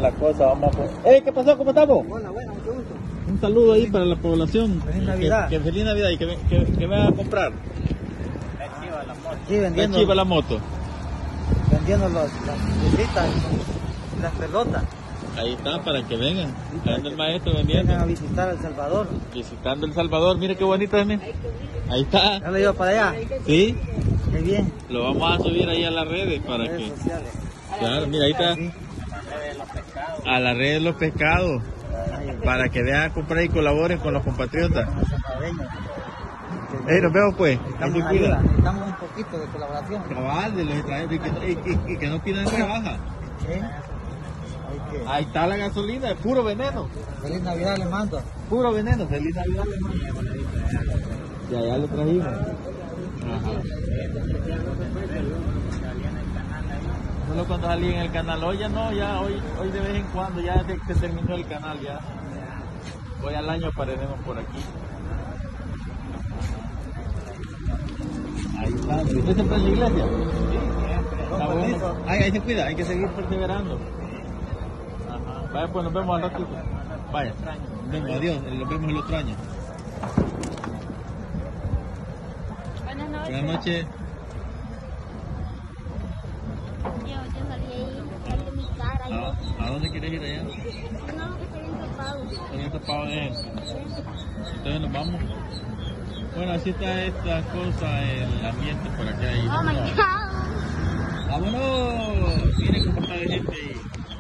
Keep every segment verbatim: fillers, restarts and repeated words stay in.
la cosa, vamos a... ¡Eh! ¿Qué pasó? ¿Cómo estamos? Buena, buena, mucho gusto. Un saludo ahí para la población. Feliz Navidad. Que, que feliz Navidad y que, que, que me van a comprar. La chiva, la moto. Sí, La vendiendo, chiva la moto. vendiendo los, las bolitas y las pelotas. Ahí está, para que vengan. Sí, Ahí para anda el que maestro vengan vendiendo. a visitar El Salvador. Visitando El Salvador. Mire qué bonito es. Ahí está. ¿Ya lo llevo para allá? Sí. Qué bien. Lo vamos a subir ahí a las redes para Redes que... sociales. Claro, mira, ahí está. Sí. A la red de los pescados. Ahí, Para que vean, comprar y colaboren con los compatriotas. los salvadoreños. Ey, nos vemos pues. Están muy Necesitamos ayuda, cuidados. necesitamos un poquito de colaboración. Cabal de los extranjeros y que, y que- y que no pidan rebaja. ¿Sí? Hay que... Ahí está la gasolina, es puro veneno. Feliz Navidad le mando. Puro veneno, feliz Navidad. Ya, ya lo trajimos. Ajá. Solo cuando salí en el canal, hoy ya no, ya hoy, hoy de vez en cuando, ya se, se terminó el canal ya. Hoy al año aparecemos por aquí. Ahí está, ¿usted siempre en la iglesia? Está bueno. Ay, ahí se cuida, hay que seguir perseverando. Ajá. Vaya, pues nos vemos al ratito. Vaya, venga, adiós, nos vemos el otro año. Buenas noches. Buenas noches. Yo, yo salí ahí, salí de mi cara. Yo, ¿A, ¿A dónde quieres ir allá? no, que estoy bien tapado. Estoy tapado de él. Entonces nos vamos. Bueno, así está esta cosa, el ambiente por acá. Y Oh my vámonos. God. ¡Vámonos! Miren cómo está de gente ahí.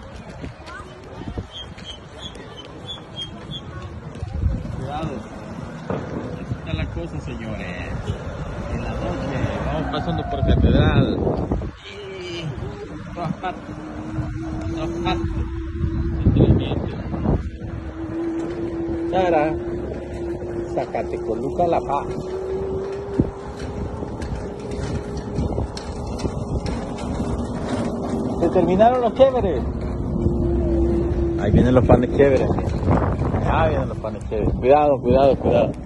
Cuidado. Así está la cosa, señores. En la noche vamos pasando por Catedral. Y todas partes. Todas partes. Este ambiente. Sara. Zacatecoluca, La Paz. Se terminaron los chéveres. Ahí vienen los panes chéveres. Ah, vienen los panes chéveres. Cuidado, cuidado, cuidado.